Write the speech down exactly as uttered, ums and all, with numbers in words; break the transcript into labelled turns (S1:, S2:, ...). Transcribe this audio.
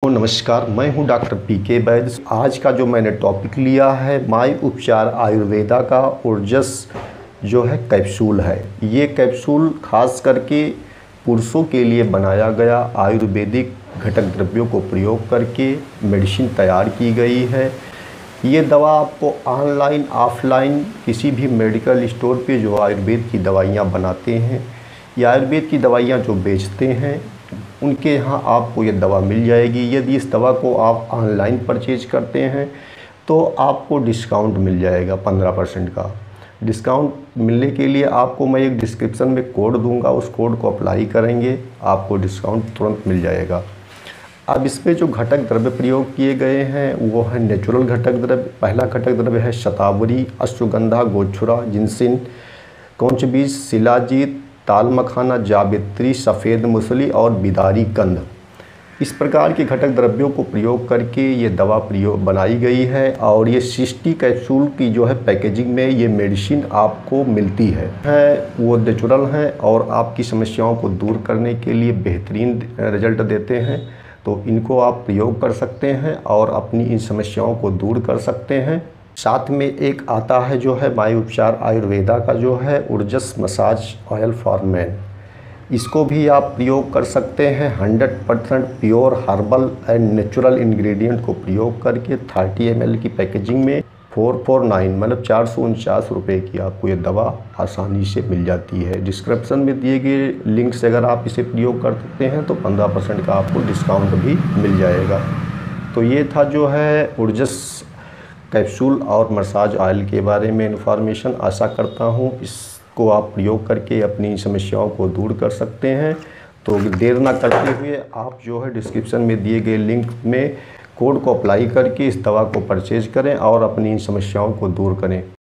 S1: नमस्कार, मैं हूं डॉक्टर पी के वैद्य। आज का जो मैंने टॉपिक लिया है माय उपचार आयुर्वेदा का ऊर्जस जो है कैप्सूल है। ये कैप्सूल खास करके पुरुषों के लिए बनाया गया आयुर्वेदिक घटक द्रव्यों को प्रयोग करके मेडिसिन तैयार की गई है। ये दवा आपको ऑनलाइन ऑफलाइन किसी भी मेडिकल स्टोर पे जो आयुर्वेद की दवाइयाँ बनाते हैं या आयुर्वेद की दवाइयाँ जो बेचते हैं उनके यहाँ आपको ये दवा मिल जाएगी। यदि इस दवा को आप ऑनलाइन परचेज करते हैं तो आपको डिस्काउंट मिल जाएगा पंद्रह परसेंट का। डिस्काउंट मिलने के लिए आपको मैं एक डिस्क्रिप्शन में कोड दूंगा, उस कोड को अप्लाई करेंगे आपको डिस्काउंट तुरंत मिल जाएगा। अब इसमें जो घटक द्रव्य प्रयोग किए गए हैं वो है नेचुरल घटक द्रव्य। पहला घटक द्रव्य है शतावरी, अश्वगंधा, गोछुरा, जिनसिन, कौंच बीज, शिलाजीत, ताल मखाना, जावित्री, सफ़ेद मूसली और बिदारी कंद। इस प्रकार के घटक द्रव्यों को प्रयोग करके ये दवा प्रयोग बनाई गई है और ये सिक्सटी कैप्सूल की जो है पैकेजिंग में ये मेडिसिन आपको मिलती है है वो नेचुरल हैं और आपकी समस्याओं को दूर करने के लिए बेहतरीन रिजल्ट देते हैं। तो इनको आप प्रयोग कर सकते हैं और अपनी इन समस्याओं को दूर कर सकते हैं। साथ में एक आता है जो है माय उपचार आयुर्वेदा का जो है Urjas massage oil for man. इसको भी आप प्रयोग कर सकते हैं। Hundred percent pure herbal and natural ingredient को प्रयोग करके थर्टी एम एल की पैकेजिंग में फोर फोर नाइन मतलब चार सौ उनचास रुपये की आपको ये दवा आसानी से मिल जाती है। डिस्क्रिप्शन में दिए गए लिंक से अगर आप इसे प्रयोग कर सकते हैं तो पंद्रह परसेंट का आपको डिस्काउंट भी मिल जाएगा। तो ये था जो है ऊर्जस कैप्सूल और मसाज ऑयल के बारे में इन्फॉर्मेशन। आशा करता हूँ इसको आप प्रयोग करके अपनी समस्याओं को दूर कर सकते हैं। तो देर ना करते हुए आप जो है डिस्क्रिप्शन में दिए गए लिंक में कोड को अप्लाई करके इस दवा को परचेज करें और अपनी इन समस्याओं को दूर करें।